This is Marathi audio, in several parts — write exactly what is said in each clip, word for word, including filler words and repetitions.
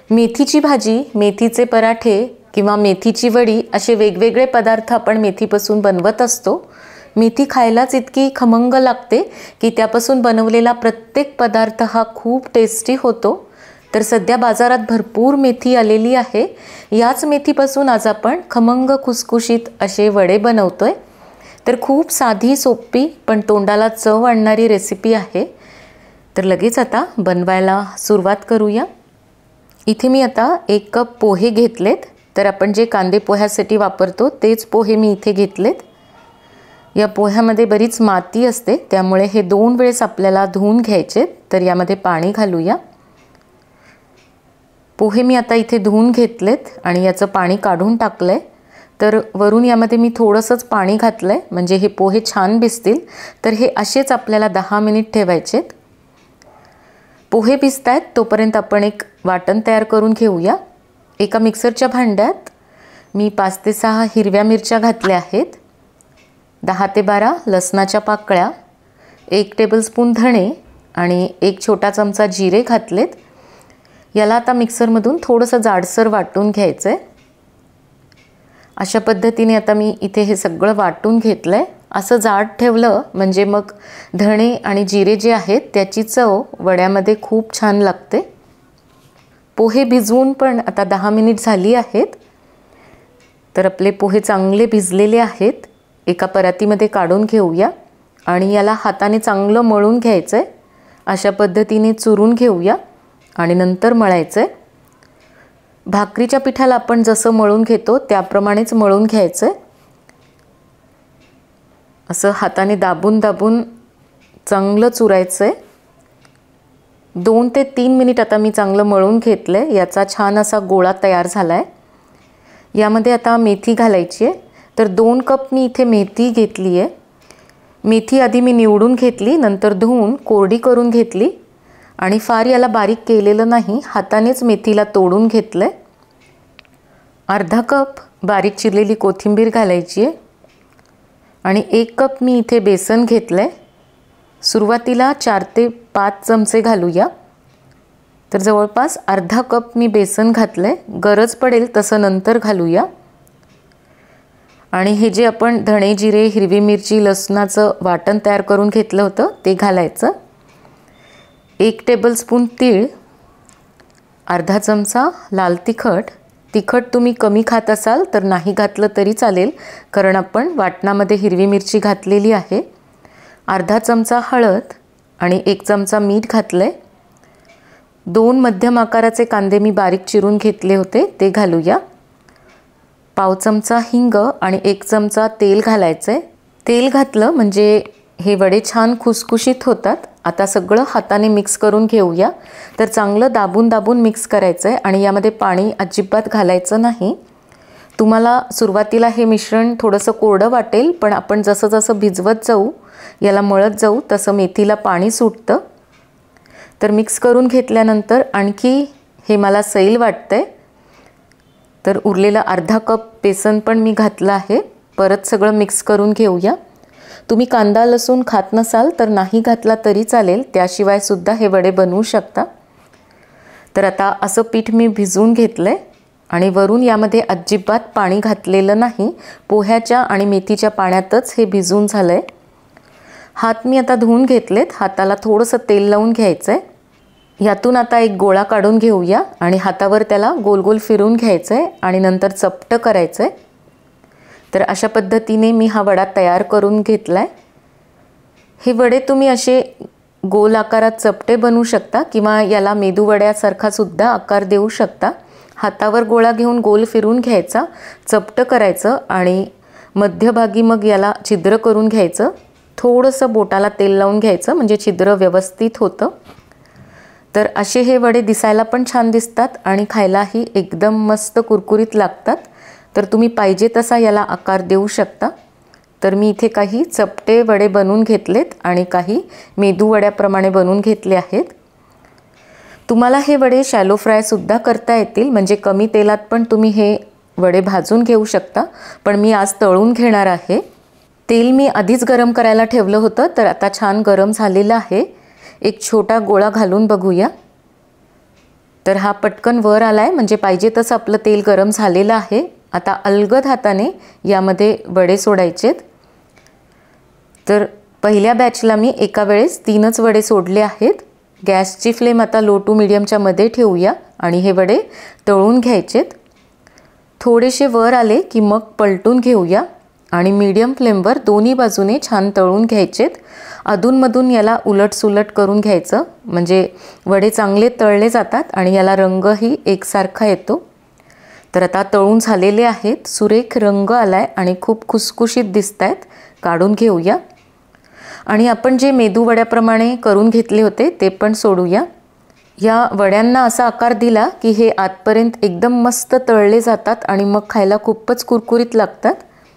मेथीची भाजी, मेथीचे पराठे किंवा मेथीची वडी असे वेगवेगळे पदार्थ आपण मेथीपासून बनवत असतो। मेथी खायलाच इतकी खमंग लागते की त्यापासून बनवलेला प्रत्येक पदार्थ हा खूप टेस्टी होतो। तर सध्या बाजारात भरपूर मेथी आलेली आहे। याच मेथीपासून आज आपण खमंग खुसखुशीत असे वडे बनवतोय। तर खूप साधी सोपी पण तोंडाला चव आणणारी रेसिपी आहे। तर लगेच आता बनवायला सुरुवात करूया। इथे मी आता एक कप पोहे घेतलेत। तर आपण जे कांदे पोह्यासाठी वापरतो तेच पोहे मी इथे घेतलेत। या पोह्यामध्ये बरीच माती असते, त्यामुळे हे दोन वेळेस आपल्याला धुवून घ्यायचे। तर यामध्ये पाणी घालूया। पोहे मी आता इथे धुवून घेतलेत आणि याचं पाणी काढून टाकलंय। तर वरून यामध्ये मी थोडंसंच पाणी घातलंय म्हणजे हे पोहे छान भिजतील। तर हे असेच आपल्याला दहा मिनिट ठेवायचेत। पोहे भिजतायत तोपर्यंत आपण एक वाटण तयार करून घेऊया। एका मिक्सरच्या भांड्यात मी पाच ते सहा हिरव्या मिरच्या घातल्या आहेत, दहा ते बारा लसणाच्या पाकळ्या, एक टेबलस्पून धणे आणि एक छोटा चमचा जिरे घातलेत। याला आता मिक्सरमधून थोडंसं जाडसर वाटून घ्यायचं आहे। अशा पद्धतीने आता मी इथे हे सगळं वाटून घेतलंय। असं जाड ठेवलं म्हणजे मग धणे आणि जिरे जे आहेत त्याची चव वड्यामध्ये खूप छान लागते। पोहे भिजवून पण आता दहा मिनिट झाली आहेत। तर आपले पोहे चांगले भिजलेले आहेत। एका परातीमध्ये काढून घेऊया आणि याला हाताने चांगलं मळून घ्यायचं आहे। अशा पद्धतीने चुरून घेऊया आणि नंतर मळायचं आहे। भाकरीच्या पिठाला आपण जसं मळून घेतो त्याप्रमाणेच मळून घ्यायचं आहे। असं हाताने दाबून दाबून चांगलं चुरायचं आहे। दोन ते तीन मिनिट आता मी चांगलं मळून घेतलं आहे। याचा छान असा गोळा तयार झाला आहे। यामध्ये आता मेथी घालायची आहे। तर दोन कप मी इथे मेथी घेतली आहे। मेथी आधी मी निवडून घेतली, नंतर धुवून कोरडी करून घेतली आणि फार याला बारीक केलेलं नाही, हातानेच मेथीला तोडून घेतलं आहे। अर्धा कप बारीक चिरलेली कोथिंबीर घालायची आहे आणि एक कप मी इथे बेसन घेतलं आहे। सुरुवातीला चार ते पाच चमचे घालूया। तर जवळपास अर्धा कप मी बेसन घातलं आहे। गरज पडेल तसं नंतर घालूया। आणि हे जे आपण धणे जिरे हिरवी मिरची लसणाचं वाटण तयार करून घेतलं होतं ते घालायचं। एक टेबलस्पून तीळ, अर्धा चमचा लाल तिखट। तिखट तुम्ही कमी खात असाल तर नाही घातलं तरी चालेल, कारण आपण वाटणामध्ये हिरवी मिरची घातलेली आहे। अर्धा चमचा हळद आणि एक चमचा मीठ घातलंय। दोन मध्यम आकाराचे कांदे मी बारीक चिरून घेतले होते ते घालूया। पाव चमचा हिंग आणि एक चमचा तेल घालायचंय। तेल घातलं म्हणजे हे वडे छान खुसखुशीत होतात। आता सगळं हाताने मिक्स करून घेऊया। तर चांगलं दाबून दाबून मिक्स करायचं आहे आणि यामध्ये पाणी अजिबात घालायचं नाही। तुम्हाला सुरुवातीला हे मिश्रण थोडंसं कोरडं वाटेल, पण आपण जसं जसं भिजवत जाऊ याला मळत जाऊ तसं मेथीला पाणी सुटतं। तर मिक्स करून घेतल्यानंतर आणखी हे मला सैल वाटतंय, तर उरलेला अर्धा कप बेसन पण मी घातलं आहे। परत सगळं मिक्स करून घेऊया। तुम्ही कांदा लसूण खात नसाल तर नाही घातला तरी चालेल, त्याशिवाय सुद्धा हे वडे बनवू शकता। तर आता असं पीठ मी भिजवून घेतलंय आणि वरून यामध्ये अजिबात पाणी घातलेलं नाही, पोह्याच्या आणि मेथीच्या पाण्यातच हे भिजून झालंय। हात मी आता धुवून घेतलेत, हाताला थोडंसं तेल लावून घ्यायचं आहे। यातून आता एक गोळा काढून घेऊया आणि हातावर त्याला गोल गोल फिरून घ्यायचं आहे आणि नंतर चपटं करायचं आहे। तर अशा पद्धतीने मी हा वडा तयार करून घेतला आहे। हे वडे तुम्ही असे गोल आकारात चपटे बनवू शकता किंवा याला मेदू वड्यासारखा सुद्धा आकार देऊ शकता। हातावर गोळा घेऊन गोल फिरून घ्यायचा, चपटं करायचं आणि मध्यभागी मग याला छिद्र करून घ्यायचं। थोडंसं बोटाला तेल लावून घ्यायचं म्हणजे छिद्र व्यवस्थित होतं। तर असे हे वडे दिसायला पण छान दिसतात आणि खायलाही एकदम मस्त कुरकुरीत लागतात। तर तुम्ही पाहिजे तसा याला आकार देऊ शकता। तर मी इथे काही चपटे वडे बनवून घेतलेत आणि काही मेदू वड्याप्रमाणे बनवून घेतले आहेत। तुम्हाला हे वडे शॅलो फ्राय सुद्धा करता येतील, म्हणजे कमी तेलात पण तुम्ही हे वडे भाजून घेऊ शकता, पण मी आज तळून घेणार आहे। तेल मी आधीच गरम करायला ठेवलं होतं, तर आता छान गरम झालेलं आहे। एक छोटा गोळा घालून बघूया। तर हा पटकन वर आला आहे, म्हणजे पाहिजे तसं आपलं तेल गरम झालेलं आहे. आता अलगद हाताने यामध्ये वडे सोडायचेत. तर पहिल्या बॅचला मी एका वेळेस तीनच वडे सोडले आहेत. गॅसची फ्लेम आता लो टू मीडियमच्या मध्ये ठेवूया आणि हे वडे तळून घ्यायचेत. थोडेसे वर आले की मग पलटून घेऊया आणि मीडियम फ्लेमवर दोन्ही बाजूने छान तळून घ्यायचेत. अधूनमधून याला उलटसुलट करून घ्यायचं, म्हणजे वडे चांगले तळले जातात आणि याला रंगही एकसारखा येतो. तर आता तळून झालेले आहेत, सुरेख रंग आला आहे आणि खूप खुसखुशीत दिसत आहेत. काढून घेऊया आणि आपण जे मेदू वड्याप्रमाणे करून घेतले होते ते पण सोडूया. या वड्यांना असा आकार दिला की हे आतपर्यंत एकदम मस्त तळले जातात आणि मग खायला खूपच कुरकुरीत लागतात.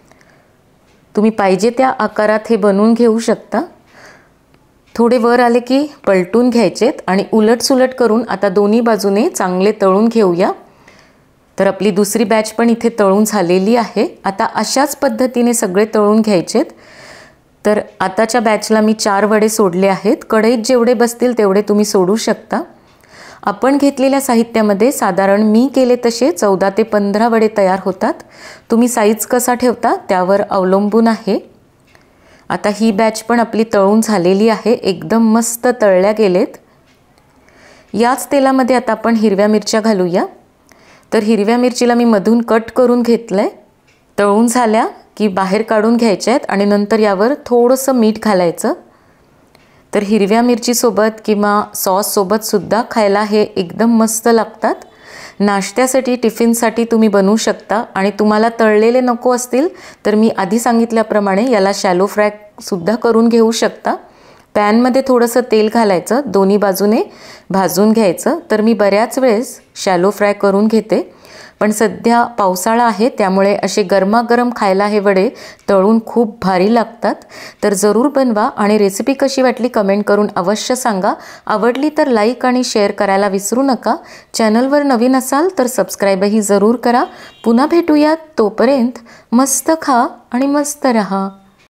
तुम्ही पाहिजे त्या आकारात हे बनवून घेऊ शकता. थोडे वर आले की पलटून घ्यायचेत आणि उलटसुलट करून आता दोन्ही बाजूने चांगले तळून घेऊया. तर आपली दुसरी बॅच पण इथे तळून झालेली आहे. आता अशाच पद्धतीने सगळे तळून घ्यायचेत. तर आताच्या बॅचला मी चार वडे सोडले आहेत. कढईत जेवढे बसतील तेवढे तुम्ही सोडू शकता. आपण घेतलेल्या साहित्यामध्ये साधारण मी केले तसे चौदा ते पंधरा वडे तयार होतात. तुम्ही साईज कसा ठेवता त्यावर अवलंबून आहे. आता ही बॅच पण आपली तळून झालेली आहे, एकदम मस्त तळल्या गेलेत. याच तेलामध्ये आता आपण हिरव्या मिरच्या घालूया. तर हिरव्या मिरचीला मी मधून कट करून घेतलं आहे. तळून झाल्या की बाहेर काढून घ्यायच्या आहेत आणि नंतर यावर थोडंसं मीठ घालायचं. तर हिरव्या मिरचीसोबत किंवा सॉससोबतसुद्धा खायला हे एकदम मस्त लागतात. नाश्त्यासाठी टिफिनसाठी तुम्ही बनवू शकता आणि तुम्हाला तळलेले नको असतील तर मी आधी सांगितल्याप्रमाणे याला शॅलो फ्रायसुद्धा करून घेऊ शकता. पॅनमध्ये थोडंसं तेल घालायचं, दोन्ही बाजूने भाजून घ्यायचं. तर मी बऱ्याच वेळेस शॅलो फ्राय करून घेते, पण सध्या पावसाळा आहे त्यामुळे असे गरमागरम खायला हे वडे तळून खूप भारी लागतात. तर जरूर बनवा आणि रेसिपी कशी वाटली कमेंट करून अवश्य सांगा. आवडली तर लाईक आणि शेअर करायला विसरू नका. चॅनलवर नवीन असाल तर सबस्क्राईबही जरूर करा. पुन्हा भेटूयात, तोपर्यंत मस्त खा आणि मस्त रहा.